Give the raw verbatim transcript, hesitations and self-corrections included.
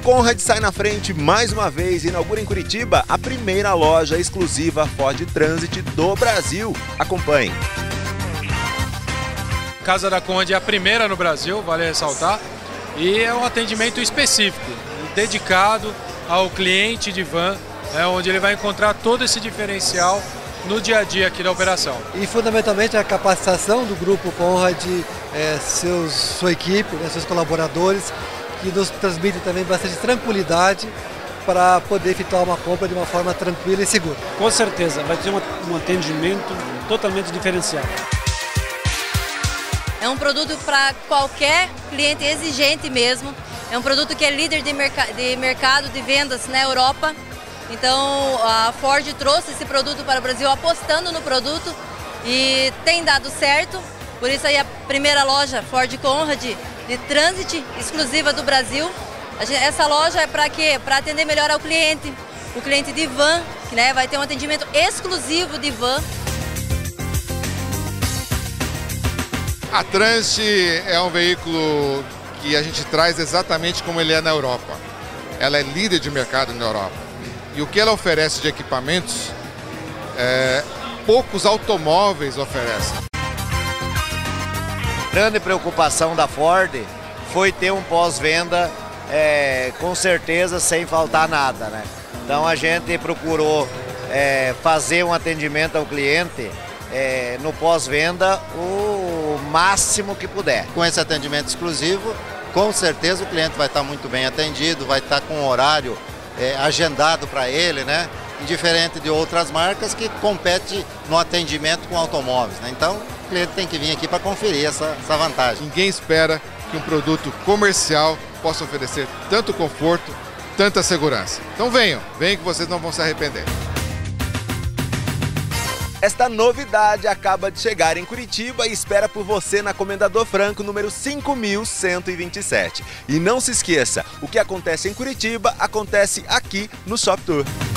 Conrad sai na frente mais uma vez e inaugura em Curitiba a primeira loja exclusiva Ford Transit do Brasil. Acompanhe. Casa da Conrad é a primeira no Brasil, vale ressaltar, e é um atendimento específico, dedicado ao cliente de van, é, onde ele vai encontrar todo esse diferencial no dia a dia aqui da operação. E fundamentalmente a capacitação do Grupo Conrad, é, seus, sua equipe, né, seus colaboradores, que nos transmite também bastante tranquilidade para poder efetuar uma compra de uma forma tranquila e segura. Com certeza, vai ter um, um atendimento totalmente diferenciado. É um produto para qualquer cliente exigente mesmo. É um produto que é líder de, merc de mercado de vendas na Europa. Então a Ford trouxe esse produto para o Brasil apostando no produto e tem dado certo. Por isso aí a primeira loja Ford Conrad de Transit exclusiva do Brasil. Essa loja é para quê? Para atender melhor ao cliente. O cliente de van, que né, vai ter um atendimento exclusivo de van. A Transit é um veículo que a gente traz exatamente como ele é na Europa. Ela é líder de mercado na Europa. E o que ela oferece de equipamentos, é, poucos automóveis oferecem. Grande preocupação da Ford foi ter um pós-venda, é, com certeza, sem faltar nada, né? Então a gente procurou é, fazer um atendimento ao cliente é, no pós-venda o máximo que puder. Com esse atendimento exclusivo, com certeza o cliente vai estar muito bem atendido, vai estar com um horário é, agendado para ele, né? Diferente de outras marcas que competem no atendimento com automóveis, né? Então o cliente tem que vir aqui para conferir essa, essa vantagem. Ninguém espera que um produto comercial possa oferecer tanto conforto, tanta segurança. Então venham, venham que vocês não vão se arrepender. Esta novidade acaba de chegar em Curitiba e espera por você na Comendador Franco, número cinco mil cento e vinte e sete. E não se esqueça, o que acontece em Curitiba acontece aqui no Shop Tour.